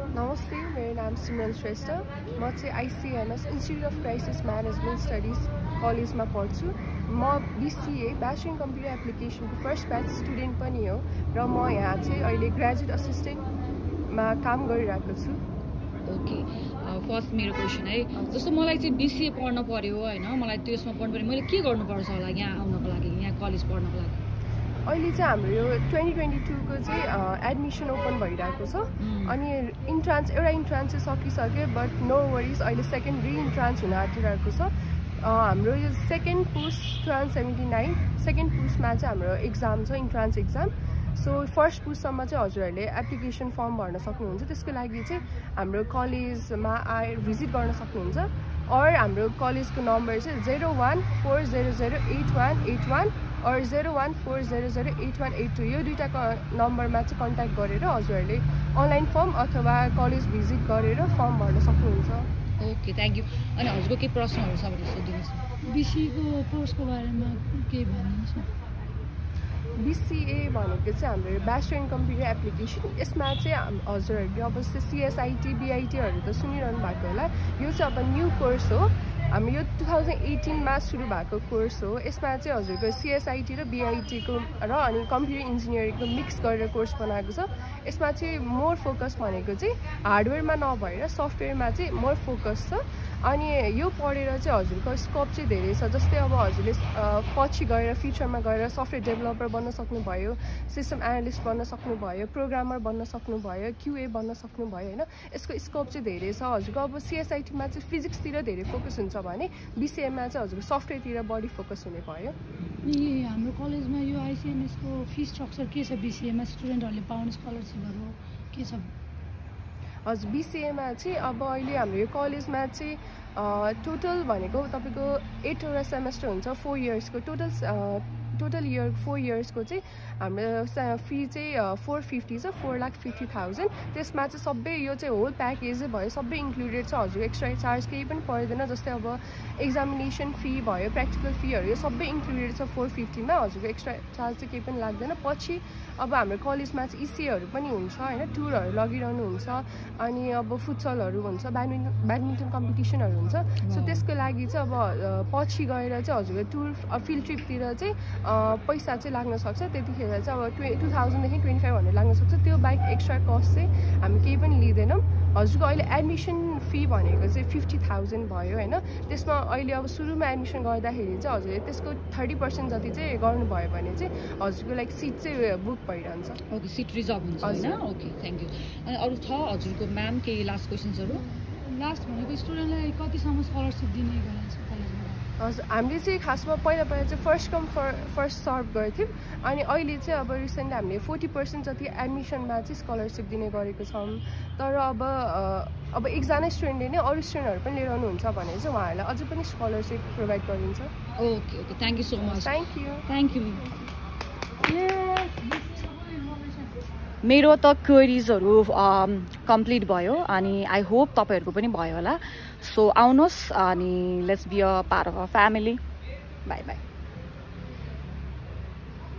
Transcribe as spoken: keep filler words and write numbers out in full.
नमस्ते, मेरो नाम सिमरन श्रेष्ठ। म चाहिँ ICMS institute of crisis management studies कलेजमा पढ्छु। म बीसीए ब्याचलर इन कम्प्युटर एप्लिकेसनको फर्स्ट ब्याच स्टुडेन्ट पनि हो र म यहाँ चाहिँ अहिले ग्रेजुएट असिस्टेन्टमा काम गरिरहेको छु। ओके, फर्स्ट मेरो क्वेसन है, जस्तो मलाई चाहिँ बीसीए पढ्न पर्यो होइन, मलाई त्यसमा पढ्नु पर्यो, मैले के गर्नुपर्छ होला यहाँ आउनको लागि, यहाँ कलेज पढ्नको लागि? अहिले चाहिँ हाम्रो यो ट्वेन्टी ट्वेन्टी टूको चाहिँ एडमिसन ओपन भइरहेको छ अनि इन्ट्रान्स एउटा इन्ट्रान्स चाहिँ सकिसक्यो, बट नो वरिज अहिले सेकेन्ड रि इन्ट्रान्स हुन आँटिरहेको छ। हाम्रो यो second Poush two thousand seventy nine second पुस्टमा चाहिँ हाम्रो एक्जाम छ, इन्ट्रान्स एक्जाम। सो फर्स्ट पुस्टसम्म चाहिँ हजुरहरूले एप्लिकेसन फर्म भर्न सक्नुहुन्छ। त्यसको लागि चाहिँ हाम्रो कलेजमा आए भिजिट गर्न सक्नुहुन्छ। और हाम्रो कलेजको नम्बर चाहिँ zero one four zero zero eight one eight one और zero one four zero zero eight one eight two यो दुईवटा नम्बरमा चाहिँ कन्ट्याक्ट गरेर हजुरहरूले अनलाइन फर्म अथवा कलेज भिजिट गरेर फर्म भर्न सक्नुहुन्छ। Okay, thank you. अनि हजुरको केही प्रश्नहरू छ भने सोधिदिनुहोस्। बीसीएको कोर्सको बारेमा के भन्नुहुन्छ? बीसीए भनेको चाहिँ हाम्रो ब्याचलर इन कम्प्युटर एप्लिकेसन। यसमा चाहिँ हजुरहरूले अब सिएसआइटी बिआइटीहरू त सुनिरहनु भएको होला। यो चाहिँ अब न्यू कोर्स हो, हाम्रो यो टु थाउजन्ड एटिनमा सुरु भएको कोर्स हो। यसमा चाहिँ हजुरको सिएसआइटी र बिआइटीको र अनि कम्प्युटर इन्जिनियरिङको मिक्स गरेर कोर्स बनाएको छ। यसमा चाहिँ मोर फोकस भनेको चाहिँ हार्डवेयरमा नभएर सफ्टवेयरमा चाहिँ मोर फोकस छ। अनि यो पढेर चाहिँ हजुरको स्कोप चाहिँ धेरै छ। जस्तै अब हजुरले पछि गएर फ्युचरमा गएर सफ्टवेयर डेभलपर बन्न सक्नुभयो, सिस्टम एनालिस्ट बन्न सक्नुभयो, प्रोग्रामर बन्न सक्नुभयो, क्युए बन्न सक्नुभयो होइन। यसको स्कोप चाहिँ धेरै छ। हजुरको अब सिएसआइटीमा चाहिँ फिजिक्सतिर धेरै फोकस हुन्छ भने बीसीएमा चाहिँ हजुरको सफ्टवेयरतिर बढी फोकस हुने भयो। अनि हाम्रो कलेजमा यो आइसिएमएसको फी स्ट्रक्चर के छ? बीसीएमा स्टुडेन्टहरूले पाउने स्कलरसिपहरू के छ? हजुर, बीसीएमा चाहिँ अब अहिले हाम्रो यो कलेजमा चाहिँ टोटल भनेको तपाईँको एटवटा सेमेस्टर हुन्छ, फोर इयर्सको टोटल टोटल इयर फोर इयर्सको चाहिँ हाम्रो फी चाहिँ फोर फिफ्टी छ, फोर लाख फिफ्टी थाउजन्ड। त्यसमा चाहिँ सबै यो चाहिँ होल प्याकेजै भयो, सबै इन्क्लुडेड छ। हजुर एक्स्ट्रा चार्ज केही पनि पर्दैन। जस्तै अब एक्जामिनेसन फी भयो, प्र्याक्टिकल फीहरू यो सबै इन्क्लुडेड छ फोर फिफ्टीमा। हजुरको एक्स्ट्रा चार्ज चाहिँ केही पनि लाग्दैन। पछि अब हाम्रो कलेजमा चाहिँ इसिएहरू पनि हुन्छ होइन, टुरहरू लगिरहनुहुन्छ, अनि अब फुटसलहरू हुन्छ, ब्याडमिन्टन ब्याडमिन्टन कम्पिटिसनहरू हुन्छ। सो त्यसको लागि चाहिँ अब पछि गएर चाहिँ हजुरको टुर फिल्ड ट्रिपतिर चाहिँ पैसा चाहिँ लाग्न सक्छ। त्यतिखेर चाहिँ अब ट्वे टु थाउजन्डदेखि ट्वेन्टी फाइभ हन्ड्रेड लाग्न सक्छ। त्यो बाहेक एक्स्ट्रा कस्ट चाहिँ हामी केही पनि लिँदैनौँ। हजुरको अहिले एडमिसन फी भनेको चाहिँ फिफ्टी थाउजन्ड भयो होइन। त्यसमा अहिले अब सुरुमा एडमिसन गर्दाखेरि चाहिँ हजुरले त्यसको थर्टी पर्सेन्ट जति चाहिँ गर्नुभयो भने चाहिँ हजुरको लाइक सिट चाहिँ बुक भइरहन्छ। ओके, सिट रिजर्भ हुन्छ होइन। Okay, thank you. अनि अरू छ हजुरको म्याम केही लास्ट क्वेसन्सहरू? लास्ट भनेको स्टुडेन्टलाई कतिसम्म स्कलरसिप दिने गरेको छ कलेजमा? हजुर, हामीले चाहिँ खासमा पहिला पहिला चाहिँ first come for first serve गर्थ्यौँ। अनि अहिले चाहिँ अब रिसेन्टली हामीले फोर्टी पर्सेन्ट जति एडमिसनमा चाहिँ स्कलरसिप दिने गरेको छौँ। तर अब अब एकजना स्टुडेन्टले नै अरू स्टुडेन्टहरू पनि लिएर आउनुहुन्छ भने चाहिँ उहाँहरूलाई अझै पनि स्कलरसिप प्रोभाइड गरिन्छ। Okay okay, thank you so much. Thank you thank you. मेरो त क्वेरिजहरू कम्प्लिट भयो अनि आई होप तपाईँहरूको पनि भयो होला। सो आउनुहोस् अनि let's be a part of a family. Bye by.